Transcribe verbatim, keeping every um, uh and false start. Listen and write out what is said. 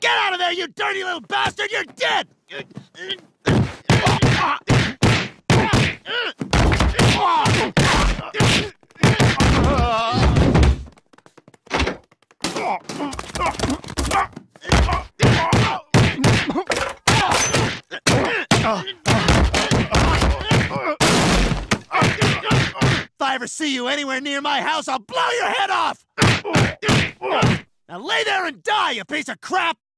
Get out of there, you dirty little bastard! You're dead! If I ever see you anywhere near my house, I'll blow your head off! Now lay there and die, you piece of crap!